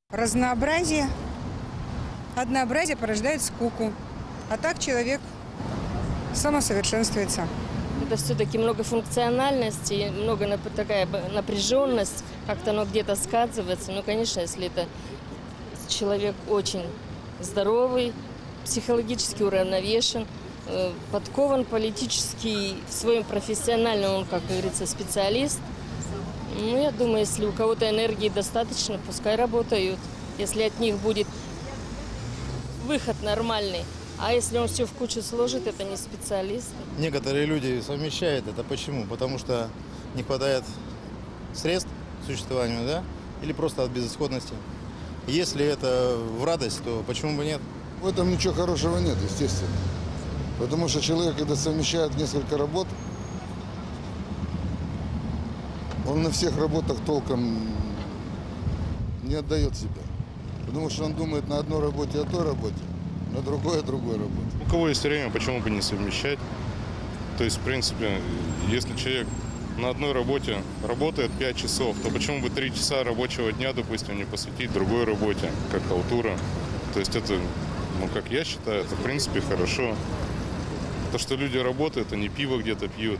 Разнообразие. Однообразие порождает скуку. А так человек самосовершенствуется. Это все-таки многофункциональность и такая напряженность, как-то оно где-то сказывается. Ну, конечно, если это человек очень здоровый, психологически уравновешен, подкован политически, в своем профессиональном, он, как говорится, специалист. Ну, я думаю, если у кого-то энергии достаточно, пускай работают. Если от них будет выход нормальный. А если он все в кучу сложит, это не специалист. Некоторые люди совмещают это. Почему? Потому что не хватает средств к существованию, да? Или просто от безысходности. Если это в радость, то почему бы нет? В этом ничего хорошего нет, естественно. Потому что человек, когда совмещает несколько работ, он на всех работах толком не отдает себя. Потому что он думает на одной работе о той работе, на другой о другой работе. У кого есть время, почему бы не совмещать? То есть, в принципе, если человек на одной работе работает 5 часов, то почему бы 3 часа рабочего дня, допустим, не посвятить другой работе, как халтура? То есть это, ну, как я считаю, это в принципе хорошо. То, что люди работают, они пиво где-то пьют.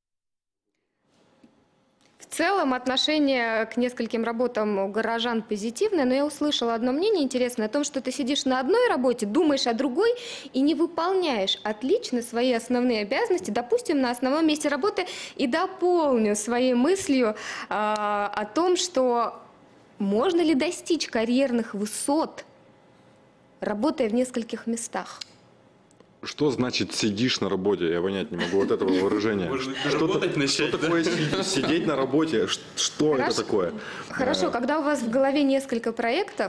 В целом отношение к нескольким работам у горожан позитивное, но я услышала одно мнение интересное о том, что ты сидишь на одной работе, думаешь о другой и не выполняешь отлично свои основные обязанности, допустим, на основном месте работы, и дополню своей мыслью о том, что можно ли достичь карьерных высот, работая в нескольких местах. Что значит сидишь на работе? Я понять не могу вот этого выражения. Что такое сидеть на работе? Что это такое? Хорошо, когда у вас в голове несколько проектов,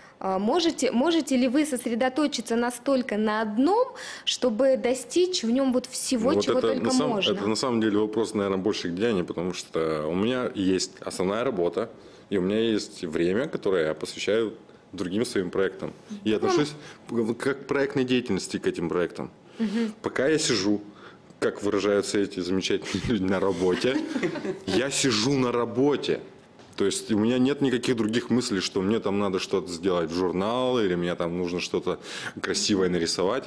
можете ли вы сосредоточиться настолько на одном, чтобы достичь в нем вот всего, вот чего только можно? Это на самом деле вопрос, наверное, больше к Диане, потому что у меня есть основная работа, и у меня есть время, которое я посвящаю другим своим проектам. И отношусь как к проектной деятельности к этим проектам. Пока я сижу, как выражаются эти замечательные люди, на работе, я сижу на работе. То есть у меня нет никаких других мыслей, что мне там надо что-то сделать в журнал, или мне там нужно что-то красивое нарисовать.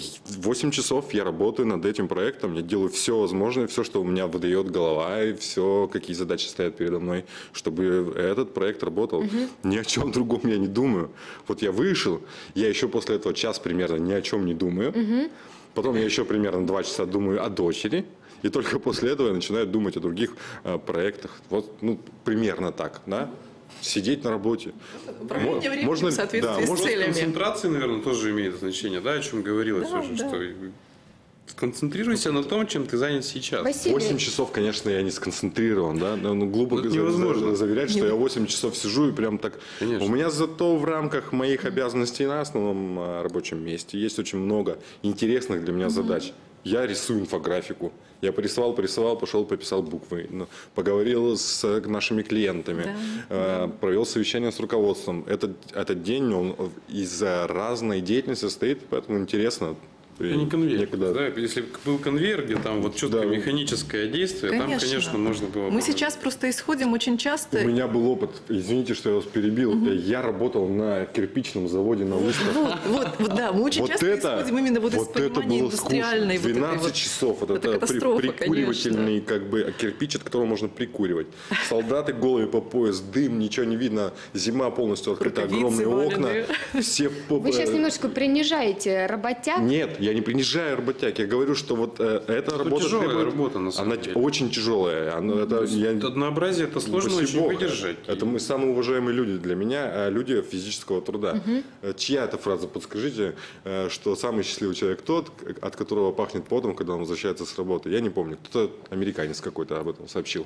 8 часов я работаю над этим проектом, я делаю все возможное, все, что у меня выдает голова, и все, какие задачи стоят передо мной, чтобы этот проект работал. Ни о чем другом я не думаю. Вот я вышел, я еще после этого час примерно ни о чем не думаю. Потом я еще примерно 2 часа думаю о дочери. И только после этого я начинаю думать о других проектах. Вот, ну, примерно так, да? Сидеть на работе. Проведение времени в соответствии с целями. Концентрация, наверное, тоже имеет значение, да, о чем говорилось уже, что сконцентрируйся на том, чем ты занят сейчас. 8 часов, конечно, я не сконцентрирован, да? Ну, глупо невозможно заверять, что я 8 часов сижу и прям так... Конечно. У меня зато в рамках моих обязанностей на основном рабочем месте есть очень много интересных для меня задач. Я рисую инфографику. Я порисовал, пошел, пописал буквы, поговорил с нашими клиентами, провел совещание с руководством. Этот день он из разной деятельности состоит, поэтому интересно. Это не конвейер. Да? Если был конвейер, где там вот четкое механическое действие, там, конечно, можно было... Мы сейчас просто исходим очень часто... У меня был опыт, извините, что я вас перебил, я работал на кирпичном заводе на выставке. Да, мы очень часто исходим именно вот из понимания индустриальной... 12 часов, это прикуривательный как бы кирпич, от которого можно прикуривать. Солдаты голыми по пояс, дым, ничего не видно, зима полностью открыта, огромные окна. Вы сейчас немножко принижаете работяг. Нет, я не принижаю работяг, я говорю, что вот эта работа тяжелая работа, на самом деле. Она очень тяжелая. Однообразие это сложно очень выдержать. Это мы самые уважаемые люди для меня, люди физического труда. Чья это фраза? Подскажите, что самый счастливый человек тот, от которого пахнет потом, когда он возвращается с работы. Я не помню, кто-то американец какой-то об этом сообщил.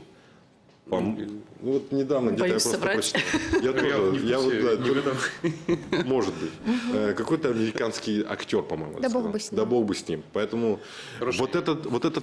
Вот недавно где-то я просто прочитал. Я тоже, может быть. Какой-то американский актер, по-моему. Да бог бы с ним. Да бог бы с ним. Поэтому вот эта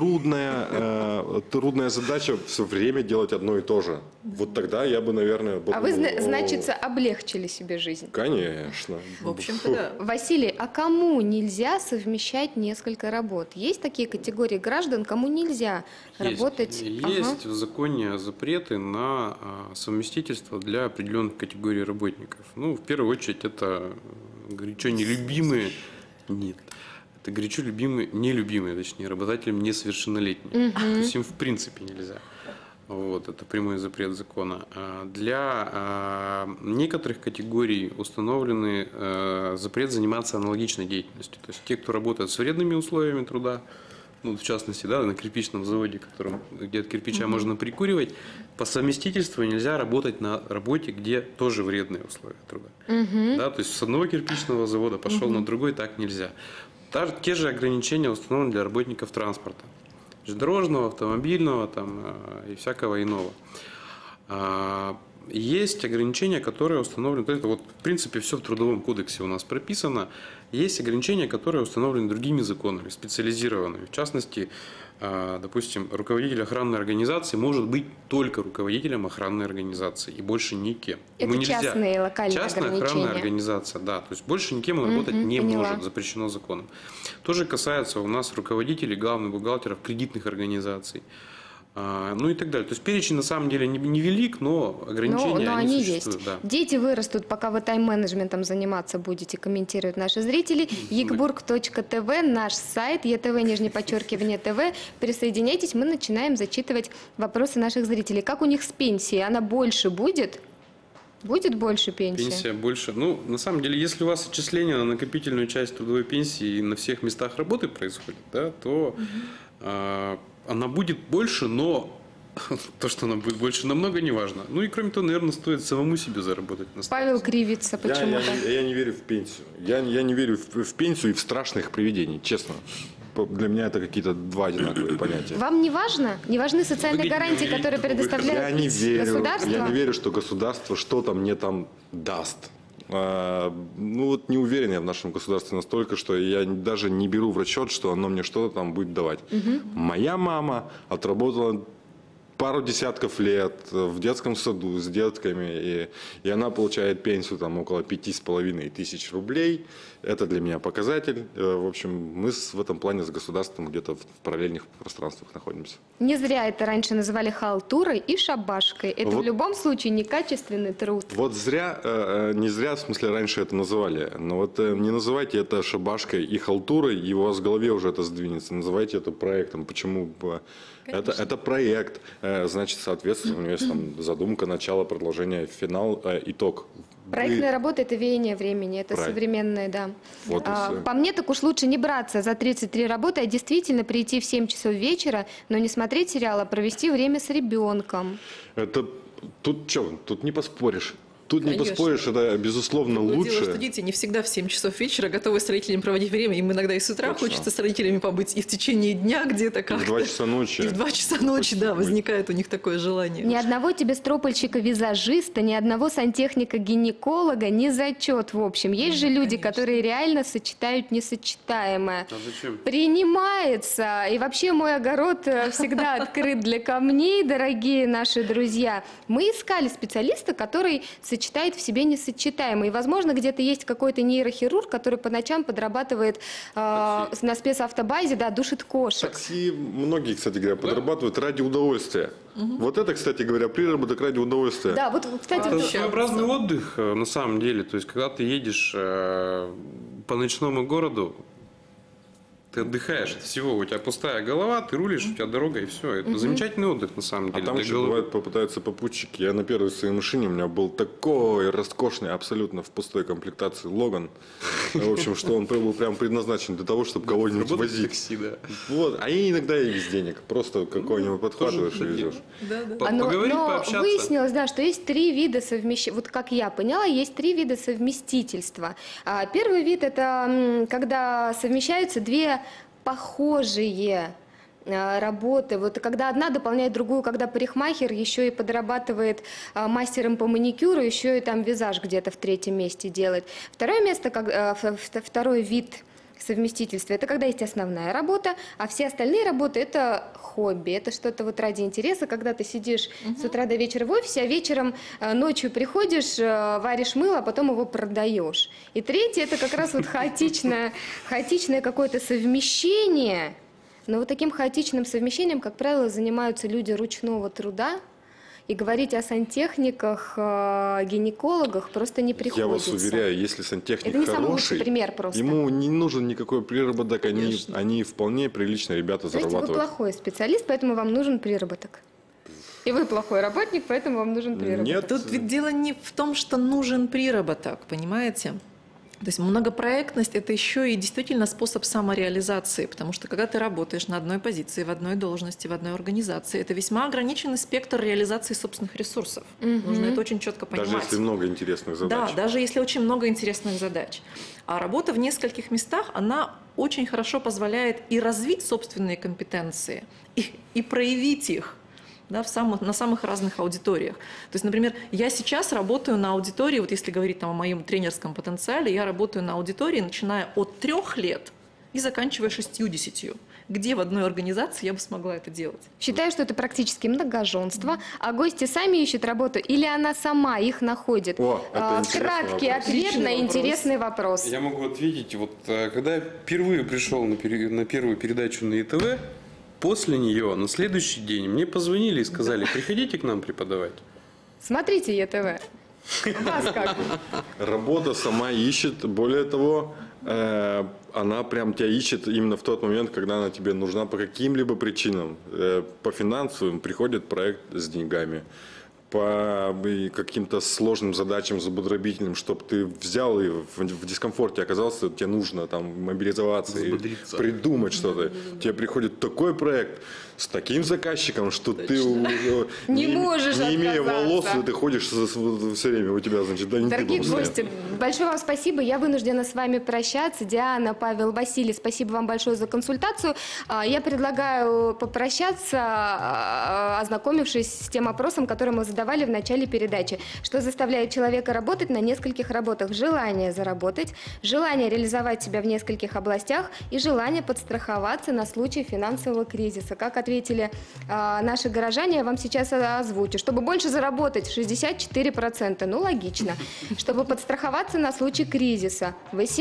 трудная задача все время делать одно и то же. Вот тогда я бы, наверное... А вы, значит, облегчили себе жизнь? Конечно. В общем-то, да. Василий, а кому нельзя совмещать несколько работ? Есть такие категории граждан, кому нельзя работать? Есть в законе запреты на совместительство для определенных категорий работников. Ну, в первую очередь, это горячо нелюбимые, нет, это горячо любимые, нелюбимые, точнее, работодателям несовершеннолетние. То есть им в принципе нельзя. Вот, это прямой запрет закона. Для некоторых категорий установлены запрет заниматься аналогичной деятельностью. То есть те, кто работает с вредными условиями труда, ну, в частности, да, на кирпичном заводе, где от кирпича можно прикуривать, по совместительству нельзя работать на работе, где тоже вредные условия труда. Да, то есть с одного кирпичного завода пошел на другой, так нельзя. Те же ограничения установлены для работников транспорта. Дорожного, автомобильного там, и всякого иного. Есть ограничения, которые установлены, это вот в принципе все в Трудовом кодексе у нас прописано, есть ограничения, которые установлены другими законами, специализированными. В частности, допустим, руководитель охранной организации может быть только руководителем охранной организации и больше никем. Это частные локальные частная ограничения. Охранная организация, да, то есть больше никем он работать не может, запрещено законом. Тоже касается у нас руководителей, главных бухгалтеров кредитных организаций. Ну и так далее. То есть перечень на самом деле невелик, но ограничения но они существуют. есть. Да. Дети вырастут, пока вы тайм-менеджментом заниматься будете, комментируют наши зрители. Егбург.тв, наш сайт, ЕТВ_ТВ. Присоединяйтесь, мы начинаем зачитывать вопросы наших зрителей. Как у них с пенсией? Она больше будет? Будет больше пенсии? Пенсия больше. Ну, на самом деле, если у вас отчисление на накопительную часть трудовой пенсии на всех местах работы происходит, да, то она будет больше, но то, что она будет больше, намного не важно. Ну и кроме того, наверное, стоит самому себе заработать. Павел кривится почему-то. Я не верю в пенсию. Я не верю в пенсию и в страшных привидений, честно. Для меня это какие-то два одинаковые понятия. Вам не важно? Не важны социальные гарантии, которые предоставляет государство? Я не верю, что государство что-то мне там даст. Ну вот не уверен я в нашем государстве настолько, что я даже не беру в расчет, что оно мне что-то там будет давать. Моя мама отработала пару десятков лет в детском саду с детками, и она получает пенсию там около 5500 рублей. Это для меня показатель. В общем, мы в этом плане с государством где-то в параллельных пространствах находимся. Не зря это раньше называли халтурой и шабашкой. Это в любом случае некачественный труд. Вот не зря, в смысле, раньше это называли. Но вот не называйте это шабашкой и халтурой, и у вас в голове уже это сдвинется. Называйте это проектом. Почему? Это проект. Значит, соответственно, у него есть там задумка, начало, продолжение, финал, итог. Проектная работа – это веяние времени, это современное, да. Вот по мне, так уж лучше не браться за 33 работы, а действительно прийти в 7 часов вечера, но не смотреть сериал, а провести время с ребенком. Тут не поспоришь. Тут не поспоришь, это безусловно лучше. Дело, что дети не всегда в 7 часов вечера готовы с родителями проводить время. Им иногда и с утра хочется с родителями побыть, и в течение дня где-то как-то. И в 2 часа ночи. И в 2 часа ночи, да, возникает у них такое желание. Ни одного тебе стропольщика-визажиста, ни одного сантехника-гинеколога не зачет, в общем. Есть же люди, которые реально сочетают несочетаемое. А зачем? Принимается. И вообще мой огород всегда открыт для камней, дорогие наши друзья. Мы искали специалиста, который сочетает в себе несочетаемое. И, возможно, где-то есть какой-то нейрохирург, который по ночам подрабатывает на спецавтобазе, да, душит кошек. Такси многие, кстати говоря, подрабатывают ради удовольствия. Вот это, кстати говоря, приработок ради удовольствия. Да, вот, кстати, это своеобразный отдых, на самом деле. То есть, когда ты едешь по ночному городу, ты отдыхаешь от всего, у тебя пустая голова, ты рулишь, у тебя дорога и все. Это замечательный отдых на самом деле. А там еще бывает попытаются попутчики. Я на первой своей машине, у меня был такой роскошный, абсолютно в пустой комплектации Логан. В общем, что он был прям предназначен для того, чтобы кого-нибудь возить. Такси, да. Вот. А иногда и без денег. Просто какой-нибудь подхватываешь и везешь. Поговорить, но пообщаться. выяснилось, да, что есть 3 вида совмещения. Вот как я поняла, есть 3 вида совместительства. Первый вид – это когда совмещаются 2 похожие работы. Вот когда одна дополняет другую, когда парикмахер еще и подрабатывает мастером по маникюру, еще и там визаж где-то в 3-м месте делает. Второй вид совместительства – это когда есть основная работа, а все остальные работы – это хобби, это что-то вот ради интереса, когда ты сидишь с утра до вечера в офисе, а вечером, ночью приходишь, варишь мыло, а потом его продаешь. И третье – это как раз вот хаотичное какое-то совмещение. Но вот таким хаотичным совмещением, как правило, занимаются люди ручного труда, И говорить о сантехниках, гинекологах просто не приходится. Я вас уверяю, если сантехник это не самый лучший хороший, пример просто. ему не нужен никакой приработок, они вполне прилично ребята То есть зарабатывают. вы плохой специалист, поэтому вам нужен приработок. И вы плохой работник, поэтому вам нужен приработок. Нет. Тут ведь дело не в том, что нужен приработок, понимаете? То есть многопроектность – это еще и действительно способ самореализации, потому что когда ты работаешь на одной позиции, в одной должности, в одной организации, это весьма ограниченный спектр реализации собственных ресурсов. Нужно это очень четко понимать. Даже если много интересных задач. Да, даже если очень много интересных задач. А работа в нескольких местах, она очень хорошо позволяет и развить собственные компетенции, и проявить их. Да, на самых разных аудиториях. То есть, например, я сейчас работаю на аудитории, вот если говорить там, о моем тренерском потенциале, я работаю на аудитории, начиная от 3 лет и заканчивая 60. Где в одной организации я бы смогла это делать? Считаю, что это практически многоженство, а гости сами ищут работу или она сама их находит? О, это интересный краткий вопрос. ответ на интересный вопрос. Я могу ответить. Вот когда я впервые пришел на первую передачу на ЕТВ, после нее на следующий день мне позвонили и сказали: приходите к нам преподавать. Смотрите ЕТВ. Вас как? Работа сама ищет, более того, она прям тебя ищет именно в тот момент, когда она тебе нужна по каким-либо причинам. По финансовым приходит проект с деньгами, по каким-то сложным задачам зубодробительным, чтобы ты взял и в дискомфорте оказался, тебе нужно там мобилизоваться и придумать что-то. Тебе приходит такой проект с таким заказчиком, что ты Не можешь не имея отказаться. волос, ты ходишь все время, у тебя, значит, да, Дорогие гости, большое вам спасибо. Я вынуждена с вами прощаться. Диана, Павел, Василий, спасибо вам большое за консультацию. Я предлагаю попрощаться, ознакомившись с тем опросом, который мы задавали в начале передачи. Что заставляет человека работать на нескольких работах? Желание заработать, желание реализовать себя в нескольких областях и желание подстраховаться на случай финансового кризиса. Как ответили наши горожане, я вам сейчас озвучу. Чтобы больше заработать, 64%. Ну, логично. Чтобы подстраховаться на случай кризиса,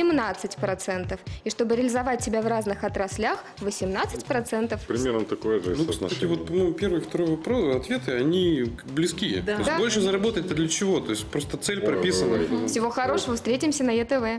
18%. И чтобы реализовать себя в разных отраслях, 18%. Примерно такое же Ну, кстати, вот, по-моему, первый и второй вопрос, ответы, они близки. Да. То есть Да. больше заработать-то для чего? То есть просто цель прописана. Всего хорошего, встретимся на ЕТВ.